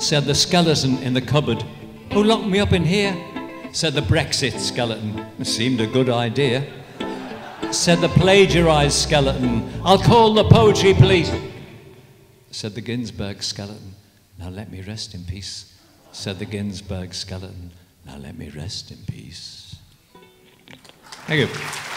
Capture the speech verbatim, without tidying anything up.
Said the skeleton in the cupboard. Who locked me up in here? Said the Brexit skeleton. It seemed a good idea. Said the plagiarised skeleton. I'll call the poetry police. Said the Ginsberg skeleton. Now let me rest in peace. Said the Ginsberg skeleton. Now let me rest in peace. Thank you.